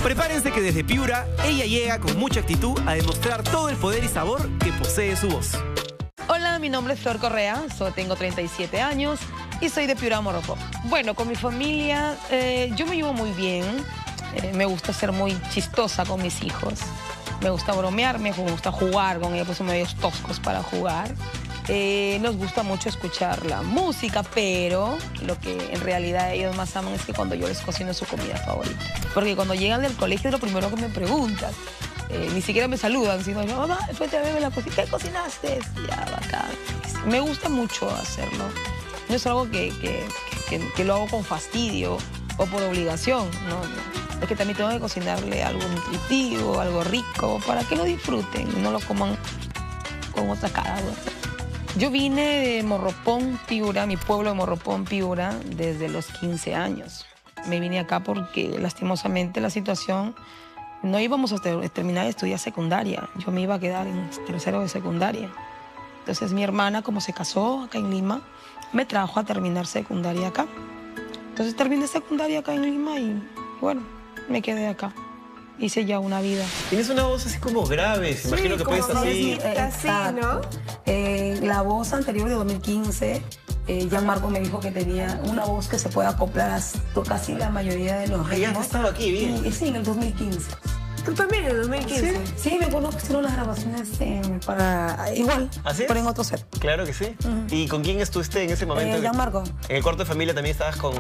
Prepárense que desde Piura, ella llega con mucha actitud a demostrar todo el poder y sabor que posee su voz. Hola, mi nombre es Flor Correa, tengo 37 años y soy de Piura, Morropón. Bueno, con mi familia yo me llevo muy bien, me gusta ser muy chistosa con mis hijos, me gusta bromear, me gusta jugar con ellos, pues son medios toscos para jugar. Nos gusta mucho escuchar la música, pero lo que en realidad ellos más aman es que cuando yo les cocino su comida favorita. Porque cuando llegan del colegio es lo primero que me preguntan. Ni siquiera me saludan, sino, mamá, después te bebé la cocina. ¿Qué cocinaste? Ya, bacán. Me gusta mucho hacerlo. No es algo que lo hago con fastidio o por obligación, ¿no? Es que también tengo que cocinarle algo nutritivo, algo rico, para que lo disfruten y no lo coman con otra cara. Yo vine de Morropón, Piura, mi pueblo de Morropón, Piura, desde los 15 años. Me vine acá porque lastimosamente la situación, no íbamos a terminar de estudiar secundaria. Yo me iba a quedar en tercero de secundaria. Entonces mi hermana, como se casó acá en Lima, me trajo a terminar secundaria acá. Entonces terminé secundaria acá en Lima y bueno, me quedé acá. Hice ya una vida. Tienes una voz así como grave, me imagino que puedes así. Así, ¿no? La voz anterior de 2015, Gianmarco me dijo que tenía una voz que se puede acoplar a casi la mayoría de los ritmos. Ya has estado aquí, bien. Sí, en el 2015. ¿Tú también en el 2015? Sí, me acuerdo que hicieron las grabaciones para igual, ¿Así es? pero en otro set. Claro que sí. ¿Y con quién estuviste en ese momento? Gianmarco. En el cuarto de familia también estabas con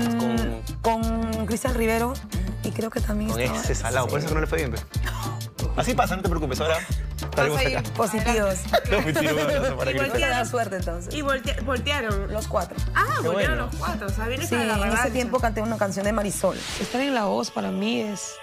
Cristian Rivero y creo que también con estaba... ese salado, por eso que no le fue bien. Pues. Así pasa, no te preocupes, ahora estaremos Vas a ir acá. Positivos. No, mentira, un abrazo para Y Cristian. Hay que dar suerte entonces. Y voltearon. Los cuatro. Ah, Qué voltearon bueno. los cuatro. O sea, vienes Sí, a la en ese revancha. tiempo canté una canción de Marisol. Estar en La Voz para mí es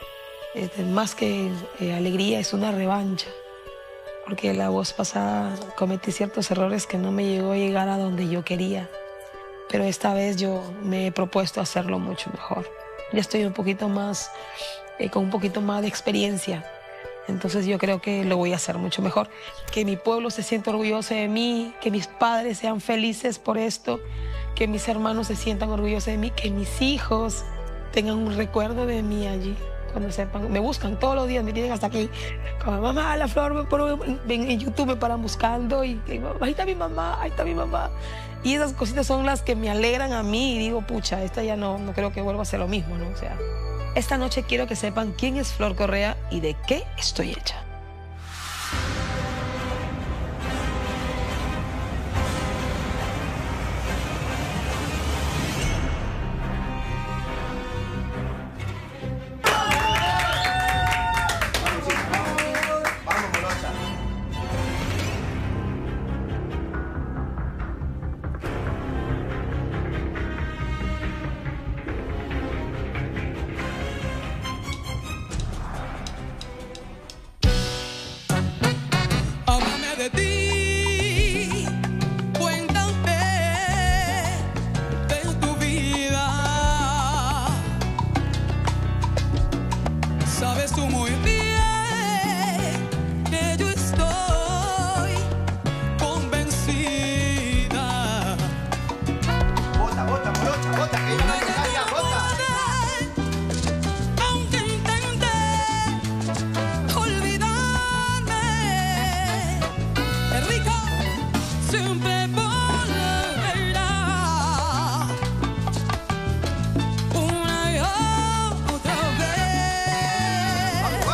más que alegría, es una revancha. Porque La Voz pasada cometí ciertos errores que no me llegó a llegar a donde yo quería. Pero esta vez yo me he propuesto hacerlo mucho mejor. Ya estoy un poquito más, con un poquito más de experiencia. Entonces yo creo que lo voy a hacer mucho mejor. Que mi pueblo se sienta orgulloso de mí, que mis padres sean felices por esto, que mis hermanos se sientan orgullosos de mí, que mis hijos tengan un recuerdo de mí allí. Cuando sepan, me buscan todos los días, me tienen hasta aquí. Como, mamá, la Flor, en YouTube me paran buscando y ahí está mi mamá, ahí está mi mamá. Y esas cositas son las que me alegran a mí y digo, pucha, esta ya no creo que vuelva a ser lo mismo, ¿no? O sea, esta noche quiero que sepan quién es Flor Correa y de qué estoy hecha. De ti, cuéntame de tu vida. Sabes tú muy bien que yo estoy convencida. Bota, bota, morocha, bota, que yo no te calla, bota. Aunque intenté olvidarme, rico siempre volverá una y otra vez.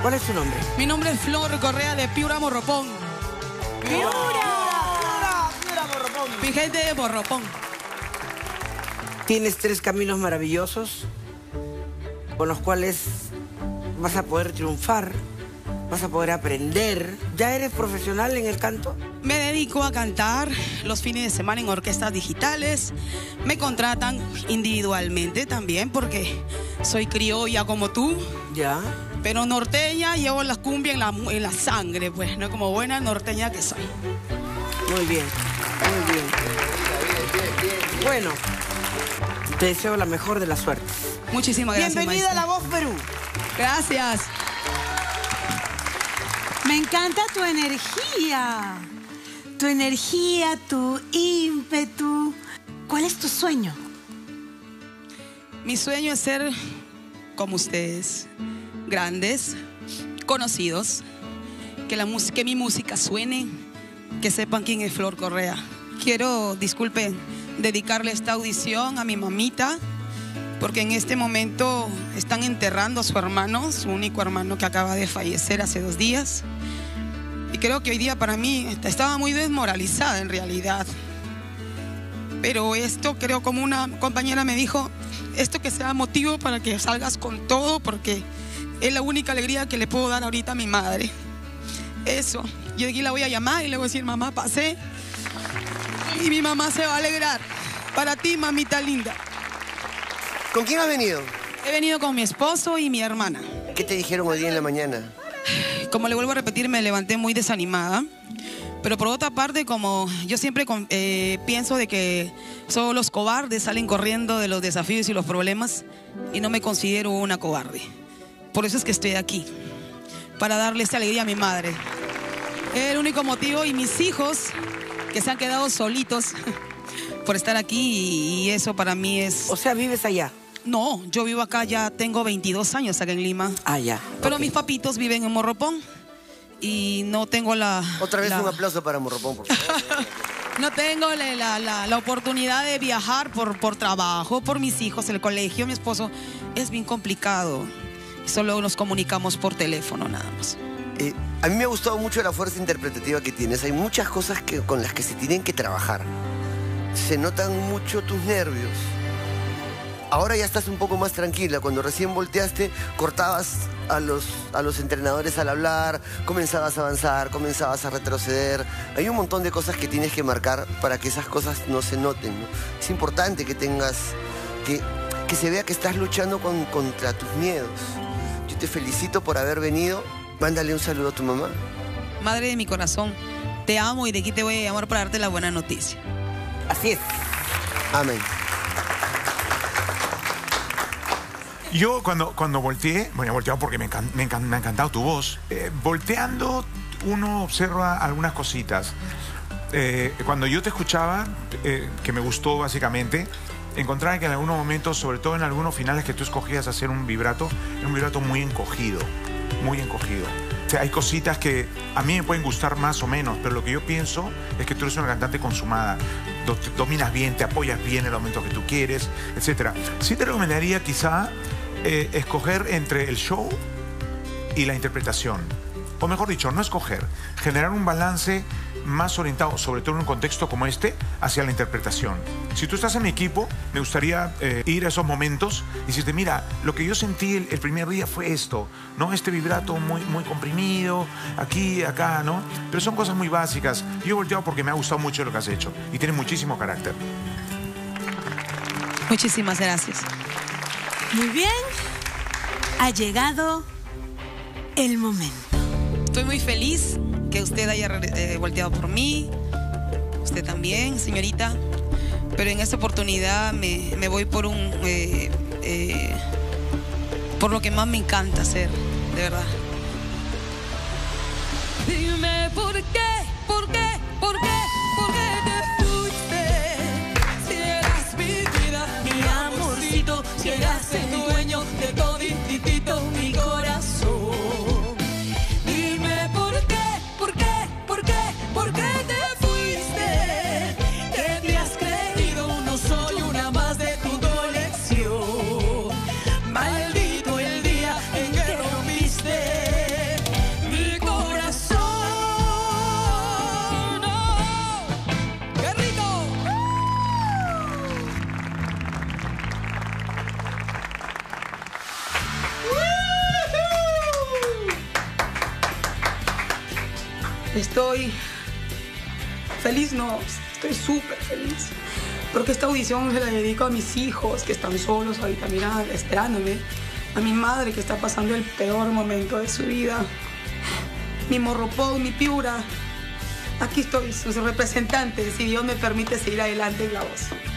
¿Cuál es tu nombre? Mi nombre es Flor Correa de Piura Morropón. Mi gente de Morropón. Tienes 3 caminos maravillosos con los cuales vas a poder triunfar, vas a poder aprender. ¿Ya eres profesional en el canto? Me dedico a cantar los fines de semana en orquestas digitales. Me contratan individualmente también porque soy criolla como tú. Ya. Pero norteña, llevo la cumbia en la sangre, pues, no como buena norteña que soy. Muy bien, muy bien. Bueno, te deseo la mejor de las suertes. Muchísimas gracias, Bienvenida a maestra. La Voz Perú. Gracias. Me encanta tu energía. Tu energía, tu ímpetu. ¿Cuál es tu sueño? Mi sueño es ser como ustedes, grandes, conocidos, que mi música suene, que sepan quién es Flor Correa. Quiero, disculpen, dedicarle esta audición a mi mamita, porque en este momento están enterrando a su hermano, su único hermano que acaba de fallecer hace 2 días. Y creo que hoy día para mí estaba muy desmoralizada en realidad. Pero esto, creo, como una compañera me dijo, esto que sea motivo para que salgas con todo, porque es la única alegría que le puedo dar ahorita a mi madre. Eso. Yo aquí la voy a llamar y le voy a decir, mamá, pasé. Y mi mamá se va a alegrar. Para ti, mamita linda. ¿Con quién has venido? He venido con mi esposo y mi hermana. ¿Qué te dijeron hoy día en la mañana? Como le vuelvo a repetir, me levanté muy desanimada. Pero por otra parte, como yo siempre pienso de que solo los cobardes salen corriendo de los desafíos y los problemas, y no me considero una cobarde. Por eso es que estoy aquí, para darle esta alegría a mi madre. Es el único motivo, y mis hijos, que se han quedado solitos por estar aquí, y eso para mí es... O sea, ¿vives allá? No, yo vivo acá, ya tengo 22 años acá en Lima. Ah, ya. Pero Ok. mis papitos viven en Morropón. Y no tengo la... Otra vez un aplauso para Morropón, por favor. No tengo la oportunidad de viajar por trabajo, por mis hijos, el colegio, mi esposo. Es bien complicado. Solo nos comunicamos por teléfono nada más. A mí me ha gustado mucho la fuerza interpretativa que tienes. Hay muchas cosas con las que se tienen que trabajar. Se notan mucho tus nervios. Ahora ya estás un poco más tranquila. Cuando recién volteaste, cortabas a los entrenadores al hablar, comenzabas a avanzar, comenzabas a retroceder. Hay un montón de cosas que tienes que marcar para que esas cosas no se noten, ¿no? Es importante que tengas, que se vea que estás luchando contra tus miedos. Yo te felicito por haber venido. Mándale un saludo a tu mamá. Madre de mi corazón, te amo y de aquí te voy a llamar para darte la buena noticia. Así es. Amén. Yo cuando volteé, bueno, he volteado porque me ha encantado tu voz. Volteando, uno observa algunas cositas. Cuando yo te escuchaba, que me gustó básicamente, encontraba que en algunos momentos, sobre todo en algunos finales que tú escogías hacer un vibrato, era un vibrato muy encogido, muy encogido. O sea, hay cositas que a mí me pueden gustar más o menos, pero lo que yo pienso es que tú eres una cantante consumada. Dominas bien, te apoyas bien en el momento que tú quieres, etc. Sí te recomendaría quizá escoger entre el show y la interpretación. O mejor dicho, no escoger, generar un balance más orientado, sobre todo en un contexto como este, hacia la interpretación. Si tú estás en mi equipo, me gustaría ir a esos momentos y decirte, mira, lo que yo sentí el primer día fue esto, ¿no? Este vibrato muy comprimido, aquí, acá, ¿no? Pero son cosas muy básicas. Yo he volteado porque me ha gustado mucho lo que has hecho y tiene muchísimo carácter. Muchísimas gracias. Muy bien. Ha llegado el momento. Estoy muy feliz que usted haya volteado por mí, usted también, señorita, pero en esta oportunidad me voy por por lo que más me encanta hacer, de verdad. Dime por qué te fuiste. Si eras mi vida, mi amorcito, si eras el dueño de todititito mi corazón. Dime por qué te fuiste. Que te has creído, no soy una más de tu colección. Maldito el día en que rompiste. Estoy feliz, no, estoy súper feliz. Porque esta audición se la dedico a mis hijos que están solos ahorita, mira, esperándome. A mi madre que está pasando el peor momento de su vida. Mi Morropó, mi Piura. Aquí estoy, sus representantes, si Dios me permite seguir adelante en La Voz.